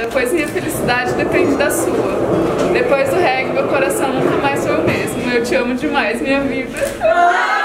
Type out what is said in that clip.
obrigada, pois minha felicidade depende da sua. Depois do reggae, meu coração nunca mais foi o mesmo. Eu te amo demais, minha vida.